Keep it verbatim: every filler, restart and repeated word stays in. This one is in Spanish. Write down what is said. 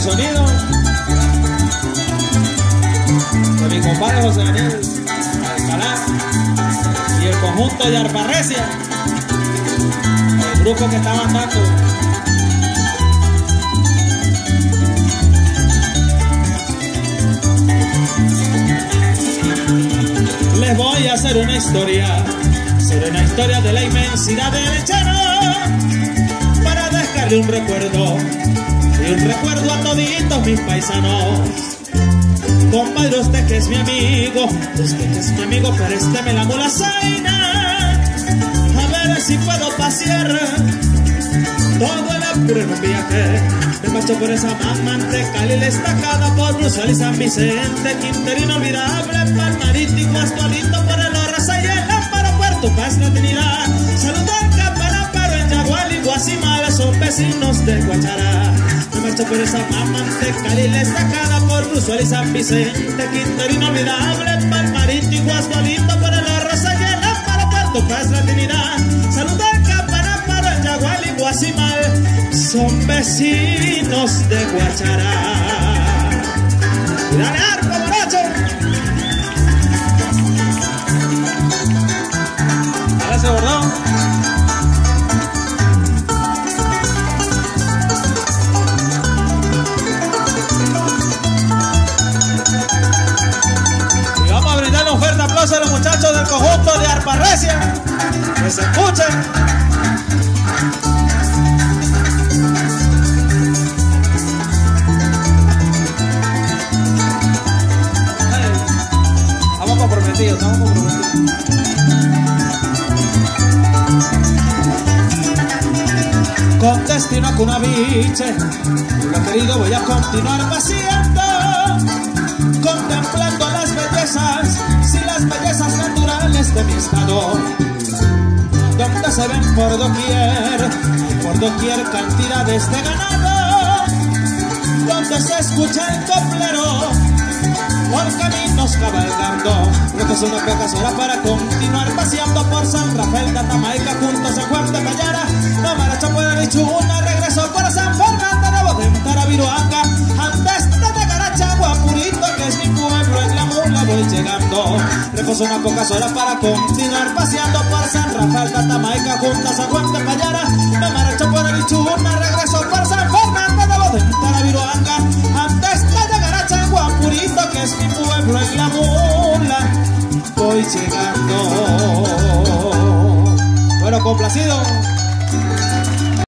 sonido de mi compadre José Daniel Alcalá y el conjunto de Arparrecia, el grupo que está mandando. Les voy a hacer una historia sobre una historia de la inmensidad del Chano, para dejarle un recuerdo y un recuerdo a toditos mis paisanos. Compadre, usted que es mi amigo, usted que es mi amigo, présteme la mula zaina, a ver si puedo pasear todo el apuro en un viaje. Me marcho por esa manteca y la estacada por Bruselas y San Vicente, Quintero inolvidable, Palmarito y Guastualito, por el Orraza y el Amparo, Puerto Paz, la Trinidad. Saludo al Campanamparo, en Yagual y Guasimala, son vecinos de Guachará. Me marcho por esa manteca y la estacada por Bruselas y San Vicente, Quintero inolvidable, Palmarito y Guastualito, por el Orraza y el Amparo, Puerto Paz, la Trinidad. Saludo al Campanamparo, en Yagual y Guasimal, son vecinos de Guachará. ¡Dale arco, morocho! ¡Dale ese bordón! Y vamos a brindarle un fuerte aplauso a los muchachos del conjunto de Arparrecia. Que se escuchen. Comprometidos, estamos comprometidos. Con destino a Cunaviche, lo querido voy a continuar paseando, contemplando las bellezas, sí, las bellezas naturales de mi estado, donde se ven por doquier, por doquier cantidades de ganado, donde se escucha el coplero por caminos cabalgando. Creo que es una pocas horas para continuar paseando por San Rafael de Atamaica, junto a San Juan de Payara, no Maracha, Puebla, Lichuna, regreso por San Fernando de Bodentara, Viruanga, antes de Tacaracha, Guapurito, que es mi pueblo, en la mula voy llegando. Reposo unas pocas horas para continuar paseando por San Rafael de Atamaica, junto a San Juan de Payara, no Maracha, Puebla, Lichuna, regreso por San Fernando de Bodentara, Viruanga, antes de Tacaracha, Guapurito, que es mi pueblo, en la mula voy llegando. Bueno, complacido.